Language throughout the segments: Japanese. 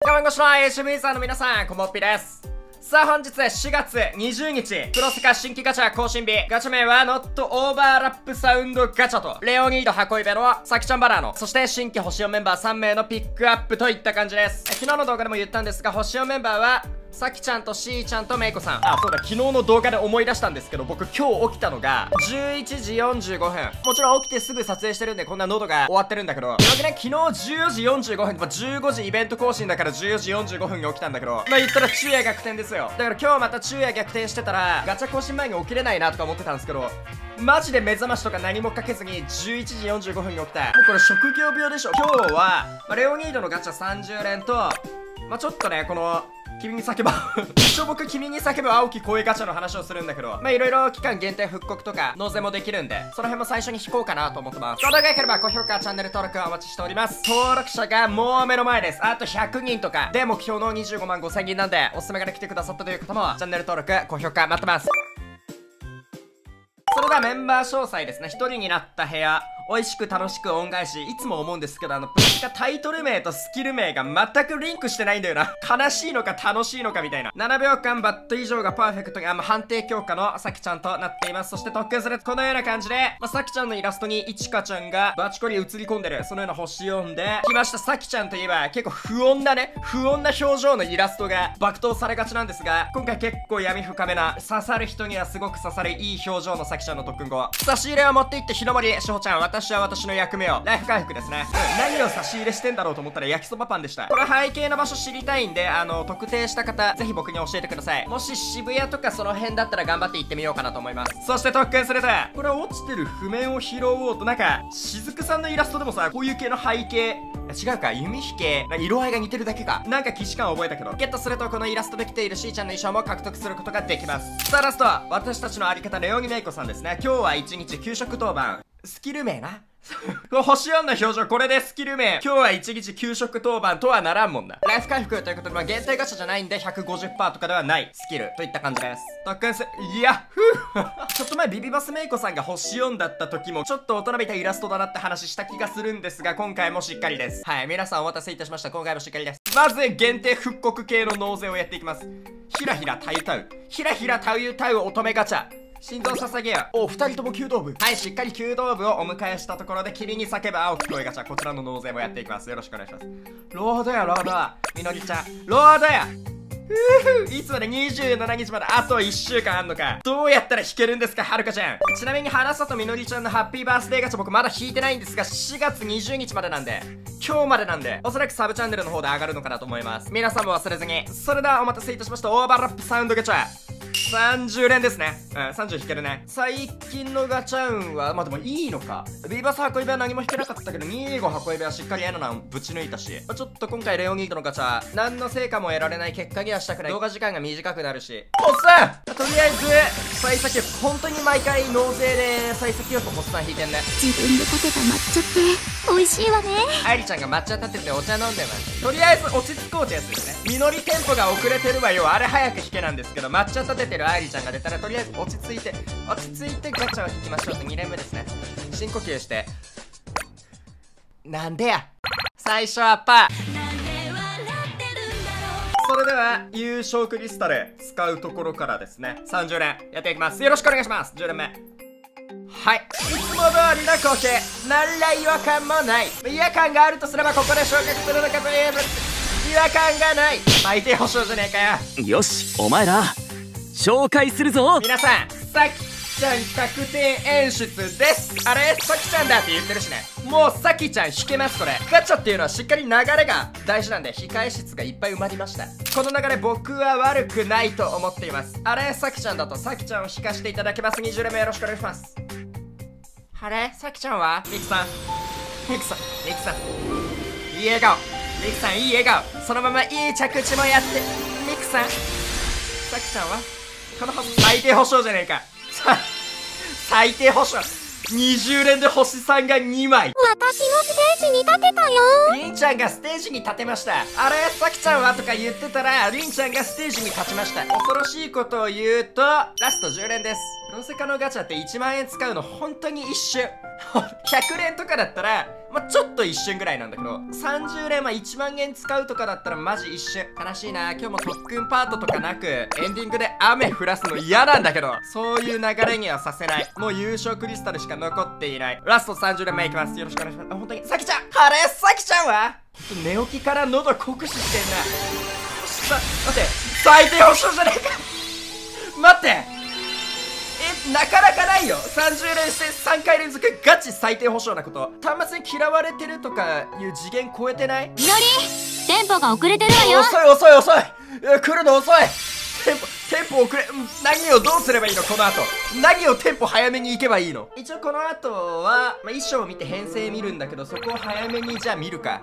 画面越しの HV ユーザーの皆さん、こもっぴです。さあ本日4月20日、プロセカ新規ガチャ更新日。ガチャ名はノットオーバーラップサウンドガチャと、レオニード箱イベのサキちゃんバラーノ、そして新規星4メンバー3名のピックアップといった感じです。昨日の動画でも言ったんですが、星4メンバーはさきちゃんとしーちゃんとめいこさん。そうだ、昨日の動画で思い出したんですけど、僕今日起きたのが11時45分。もちろん起きてすぐ撮影してるんでこんな喉が終わってるんだけど、昨日14時45分、15時イベント更新だから14時45分に起きたんだけど、言ったら昼夜逆転ですよ。だから今日また昼夜逆転してたらガチャ更新前に起きれないなとか思ってたんですけど、マジで目覚ましとか何もかけずに11時45分に起きた。もうこれ職業病でしょ。今日は、レオニードのガチャ30連と、ちょっとね、この君に叫ぶ一応僕君に叫ぶ青き声ガチャの話をするんだけど、いろいろ期間限定復刻とか納税もできるんで、その辺も最初に引こうかなと思ってます。動画が良ければ高評価、チャンネル登録お待ちしております。登録者がもう目の前です。あと100人とかで目標の25万5000人なんで、おすすめから来てくださったという方もチャンネル登録、高評価待ってます。それではメンバー詳細ですね。1人になった部屋、美味しく楽しく恩返し。いつも思うんですけど、プロセカタイトル名とスキル名が全くリンクしてないんだよな。悲しいのか楽しいのかみたいな。7秒間バット以上がパーフェクトが判定強化のさきちゃんとなっています。そして特訓するこのような感じで、さきちゃんのイラストにいちかちゃんがバチコリ映り込んでる、そのような星4で来ました。さきちゃんといえば結構不穏な表情のイラストが爆投されがちなんですが、今回結構闇深めな、刺さる人にはすごく刺さるいい表情のさきちゃんの特訓後、差し入れを持っていって日の森しほちゃん、私は私の役目をライフ回復ですね。何を差し入れしてんだろうと思ったら焼きそばパンでした。これ背景の場所知りたいんで、特定した方ぜひ僕に教えてください。もし渋谷とかその辺だったら頑張って行ってみようかなと思います。そして特訓すると、これは落ちてる譜面を拾おうと、なんかしずくさんのイラストでもさ、こういう系の背景違うか、弓引け色合いが似てるだけか、なんか既視感を覚えたけど、ゲットするとこのイラストで来ているしーちゃんの衣装も獲得することができます。さあラストは私たちのあり方、レオニメイコさんですね。今日は1日給食当番、スキル名なこの星4の表情、これでスキル名。今日は1日給食当番とはならんもんな。ライフ回復ということで、限定ガチャじゃないんで 150% とかではないスキルといった感じです。特訓すいやちょっと前ビビバスメイコさんが星4だった時もちょっと大人びたイラストだなって話した気がするんですが、今回もしっかりです。はい、皆さんお待たせいたしました。今回もしっかりです。まず限定復刻系の納税をやっていきます。ひらひらたゆたう、ひらひらたゆたう乙女ガチャ、心臓捧げよ。2人とも弓道部。はい、しっかり弓道部をお迎えしたところで、君に叫ぶ青き声ガチャ、こちらの納税もやっていきます。よろしくお願いします。ロードやロード、みのりちゃんロードや。いつまで27日まであと1週間あんのか。どうやったら弾けるんですか、はるかちゃん。ちなみに花里みのりちゃんのハッピーバースデーガチャ僕まだ弾いてないんですが、4月20日までなんで、今日までなんで、おそらくサブチャンネルの方で上がるのかなと思います。皆さんも忘れずに。それではお待たせいたしました。オーバーラップサウンドガチャ30連ですね。30引けるね。最近のガチャ運はでもいいのか。ビーバス箱イベは何も引けなかったけど、25箱イベはしっかりエナナをぶち抜いたし、ちょっと今回レオニードのガチャ何の成果も得られない結果にはしたくない。動画時間が短くなるし、おっさんとりあえず幸先本当に毎回納税で幸先よくホッサン引いてんね。 自分で立てた抹茶って美味しいわね。 愛梨ちゃんが抹茶立ててお茶飲んでます。とりあえず落ち着こうってやつですね。実りテンポが遅れてるわよ。あれ早く引けなんですけど、抹茶立ててる愛梨ちゃんが出たらとりあえず落ち着いてガチャを引きましょうって2連目ですね。深呼吸して、なんでや。最初はパー。それでは優勝クリスタル使うところからですね、30連やっていきます。よろしくお願いします。10連目。はい、いつも通りの光景、何ら違和感もない。違和感があるとすればここで昇格するのかといえば違和感がない。最低保証じゃねえかよ。 よし、お前ら紹介するぞ。 皆さん、さきちゃん確定演出です。あれさきちゃんだって言ってるしね。もうさきちゃん引けます。これガチャっていうのはしっかり流れが大事なんで、控え室がいっぱい埋まりました。この流れ僕は悪くないと思っています。あれさきちゃんだとさきちゃんを引かしていただけます。20連目よろしくお願いします。あれさきちゃんはミクさんいい笑顔。ミクさんいい笑顔。そのままいい着地もやって。ミクさん、さきちゃんはこの最低保証じゃねえか。最低保証。20連で星3が2枚。 私のステージに立てたよ。 りんちゃんがステージに立てました。あれさきちゃんはとか言ってたら、りんちゃんがステージに立ちました。恐ろしいことを言うと、ラスト10連です。プロセカのガチャって1万円使うの本当に一瞬100連とかだったらまあ、ちょっと一瞬ぐらいなんだけど、30連1万円使うとかだったらマジ一瞬。悲しいな。今日も特訓パートとかなくエンディングで雨降らすの嫌なんだけど、そういう流れにはさせない。もう優勝クリスタルしか残っていない。ラスト30連目いきます。よろしくお願いします。あ、本当にさきちゃん、あれさきちゃんは寝起きから喉酷使してんな。待って、最低保証じゃねえか待って、なかなかないよ。30連して3回連続ガチ最低保証なこと。端末に嫌われてるとかいう次元超えてない？ みのり、テンポが遅れてるわよ。 遅い遅い遅い、来るの遅い。テンポ遅れ、何をどうすればいいのこの後。何をテンポ早めに行けばいいの？一応この後は、衣装を見て編成見るんだけど、そこを早めにじゃあ見るか。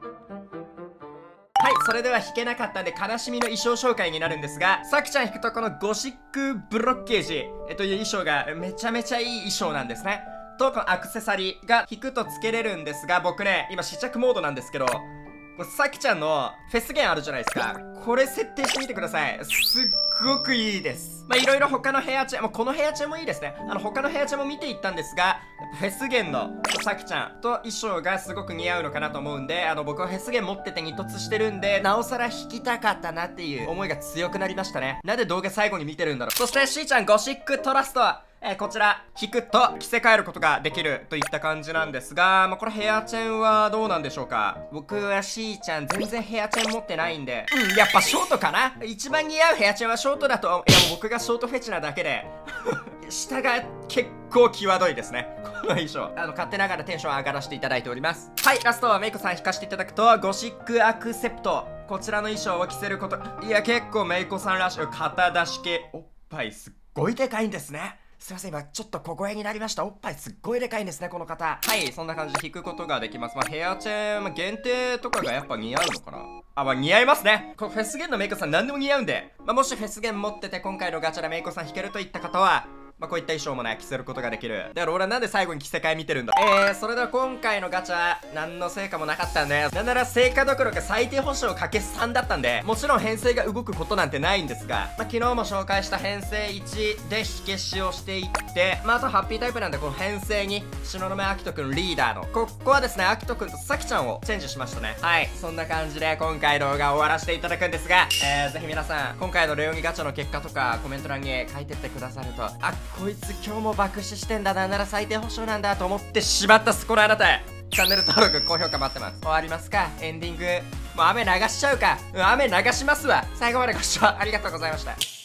はい、それでは弾けなかったんで悲しみの衣装紹介になるんですが、さきちゃん弾くとこのゴシックブロッケージ、という衣装がめちゃめちゃいい衣装なんですね。と、このアクセサリーが弾くとつけれるんですが、僕ね、今試着モードなんですけど、これさきちゃんのフェス弦あるじゃないですか。これ設定してみてください。すっごくいいです。まあ、いろいろ他のヘアチェン、もうこのヘアチェンもいいですね。他のヘアチェンも見ていったんですが、フェス弦のさきちゃんと衣装がすごく似合うのかなと思うんで、僕はフェス弦持ってて2突してるんで、なおさら弾きたかったなっていう思いが強くなりましたね。なんで動画最後に見てるんだろう。そしてしーちゃんゴシックトラスト。こちら、弾くと着せ替えることができるといった感じなんですが、まあ、これヘアチェンはどうなんでしょうか。僕はしーちゃん全然ヘアチェン持ってないんで、やっぱショートかな。一番似合うヘアチェンはショートだと、いやもう僕がショートフェチなだけで、下が結構際どいですね。この衣装。勝手ながらテンション上がらせていただいております。はい、ラストはメイコさん弾かせていただくと、ゴシックアクセプト。こちらの衣装を着せること。いや、結構メイコさんらしい。肩出し系。おっぱいすっごいでかいんですね。すいません、今ちょっと小声になりました。おっぱいすっごいでかいんですね、この方。はい、そんな感じで弾くことができます。まあ、ヘアチェン、限定とかがやっぱ似合うのかな。あ、まあ、似合いますね。これフェス弦のメイコさん何でも似合うんで、まあ、もしフェス弦持ってて今回のガチャでメイコさん弾けるといった方は、まあ、こういった衣装もね、着せることができる。だから俺はなんで最後に着せ替え見てるんだ。それでは今回のガチャ、何の成果もなかったんで、なんなら成果どころか最低保証かけ3だったんで、もちろん編成が動くことなんてないんですが、まあ、昨日も紹介した編成1で火消しをしていって、まあ、あとハッピータイプなんで、この編成に、東雲明人くんリーダーの、ここはですね、明人くんとさきちゃんをチェンジしましたね。はい、そんな感じで今回動画を終わらせていただくんですが、ぜひ皆さん、今回のレオニガチャの結果とかコメント欄に書いてってくださると、こいつ今日も爆死してんだな、なら最低保証なんだと思ってしまったこのあなたへ、チャンネル登録高評価待ってます。終わりますか。エンディングもう雨流しちゃうか。雨流しますわ。最後までご視聴ありがとうございました。